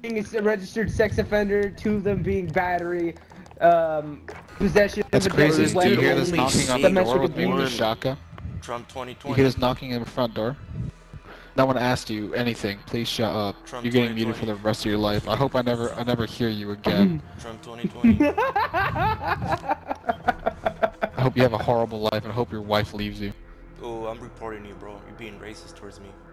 being a registered sex offender, 2 of them being battery, possession That's of a crazy. deadly Do you hear weapon, this knocking on the domestic door with me with a abuse. shotgun? Trump You 2020. hear this knocking in the front door? No one asked you anything. Please shut up. Trump You're getting muted 2020. for the rest of your life. I hope I never hear you again. Trump 2020. I hope you have a horrible life and I hope your wife leaves you. Oh, I'm reporting you, bro. You're being racist towards me.